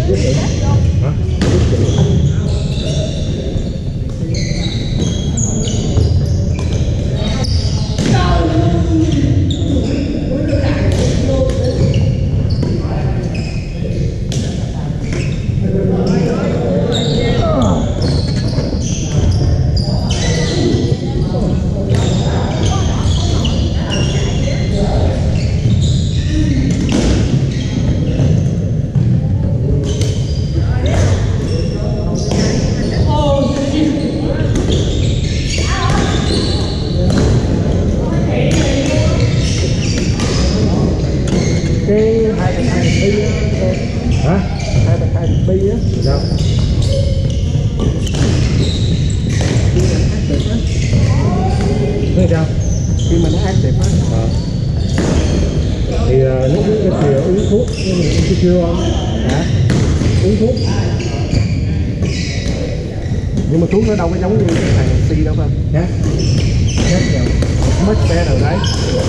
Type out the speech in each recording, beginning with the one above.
Hả? Cái 2/2 bi á. Hả? 2/2 bi á. Sao? Nói sao? Khi mà nó active á. Thì nó cái thì uống thuốc uống chưa không? Hả? Uống thuốc. Nhưng mà thuốc nó đâu có giống như cái thằng C đâu phải không? Nhá. Nhá rồi. Much better đấy.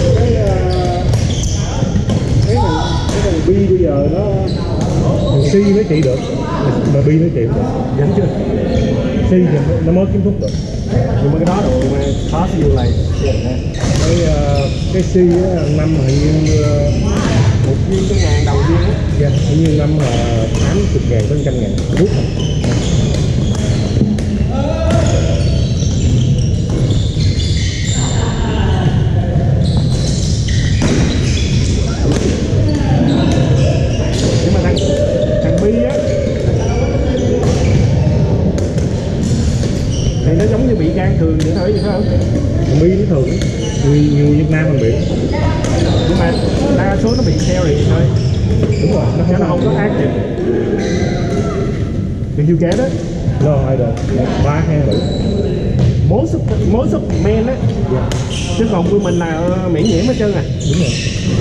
Cái thằng bi bây giờ nó thằng C mới trị được mà bi mới trị được. Vẫn chưa? C thì nó mới kiếm thuốc được. Nhưng mà cái đó rồi mà khó như này. Cái C á, năm hình như Một viên cái ngàn đầu viên á. dạ, hình như năm là 80.000 tới 100.000 thuốc. Nhưng mà thằng bi á thì nó giống như bị gan thường vậy thôi, vậy phải không? Bi nó thường nhiều Việt Nam mình bị. Nhưng mà đa số nó bị carry thôi. Đúng rồi, Nó không có active. Thì you get it. No, I don't. 3 hang bị. Most of men á. Dạ. Chứ còn của mình là miễn nhiễm hết trơn à. Đúng rồi.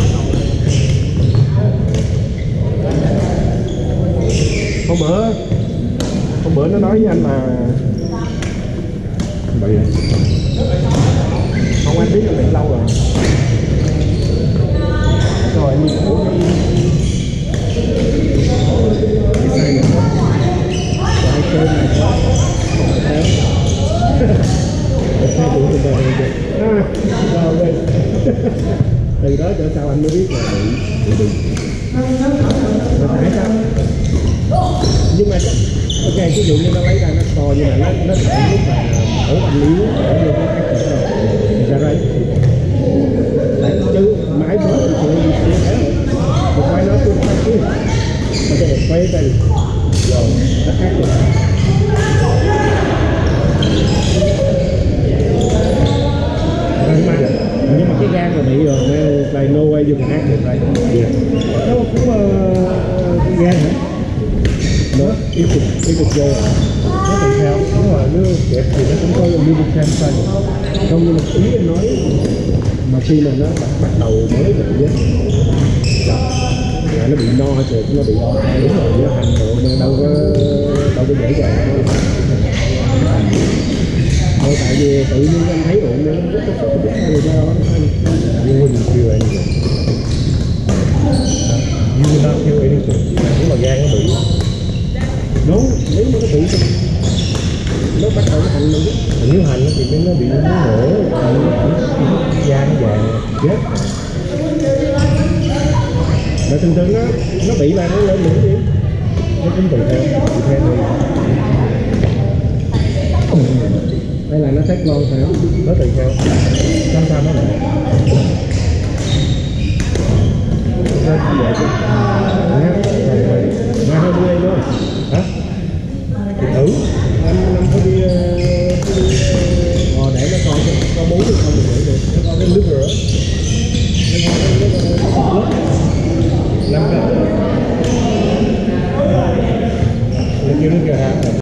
Hôm bữa nó nói với anh là Bị vậy. không, anh biết anh bị lâu rồi. Rồi anh uống Cái say nữa. Cái cơm này có. Cái tuổi người ta rồi. Sao đây? Từ đó trở sau anh mới biết là bị. Mà tại sao? Nhưng mà ok, ví dụ như nó lấy ra nó to nhưng mà nó phải lúc mà ổ anh yếu ở như cái cách thì ra đây đấy chứ máy bớt thì sẽ đi thế rồi một quay nó cũng không chứ mà cái một quay đây rồi nó khác rồi nhưng mà cái gan là bị rồi đây no way dùng hát được đây nó cũng gan hả nó tiếp tục vô nó tùy theo nếu mà nó đẹp thì nó cũng có lubricant xanh không, nhưng mà ý em nói mà khi mà nó bắt đầu mới bị á là nó bị no rồi nó bị đúng rồi nó hành độ mà đâu có dễ dàng thôi tại vì tự nhiên anh thấy rồi nó rất có người ta anh vui chưa anh you will not feel anything nếu mà gan nó bị đúng, nếu mà nó bị nó bắt đầu nó hành mình nếu hành thì nó bị nó nổ da nó vàng chết mà thường thường nó bị là nó lên nữa đi nó cũng tùy theo đi đây là nó take long phải không? Nó tùy theo sao nó lại nghe thôi đi đây thôi hả? Thì thử anh phải đi để nó coi có bú thì không được nó coi cái liver á nó 5 cái nó kêu nó kìa hả